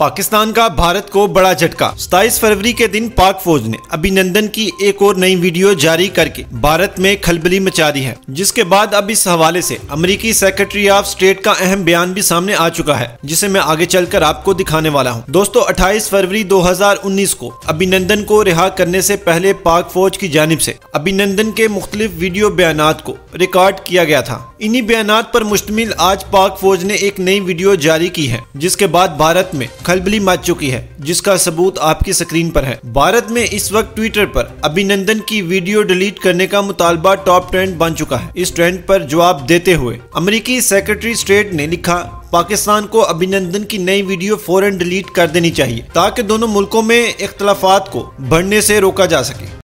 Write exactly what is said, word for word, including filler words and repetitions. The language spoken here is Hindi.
पाकिस्तान का भारत को बड़ा झटका। सत्ताईस फरवरी के दिन पाक फौज ने अभिनंदन की एक और नई वीडियो जारी करके भारत में खलबली मचा दी है, जिसके बाद अब इस हवाले से अमेरिकी सेक्रेटरी ऑफ स्टेट का अहम बयान भी सामने आ चुका है, जिसे मैं आगे चलकर आपको दिखाने वाला हूं। दोस्तों, अट्ठाईस फरवरी दो हज़ार उन्नीस को अभिनंदन को रिहा करने से पहले पाक फौज की जानिब से अभिनंदन के मुख्तलिफ वीडियो बयानात को रिकॉर्ड किया गया था। इन्हीं बयानात पर मुश्तमिल आज पाक फौज ने एक नई वीडियो जारी की है, जिसके बाद भारत में खलबली मच चुकी है, जिसका सबूत आपकी स्क्रीन पर है। भारत में इस वक्त ट्विटर पर अभिनंदन की वीडियो डिलीट करने का मुतालबा टॉप ट्रेंड बन चुका है। इस ट्रेंड पर जवाब देते हुए अमेरिकी सेक्रेटरी स्टेट ने लिखा, पाकिस्तान को अभिनंदन की नई वीडियो फौरन डिलीट कर देनी चाहिए ताकि दोनों मुल्कों में इख्तलाफात को बढ़ने से रोका जा सके।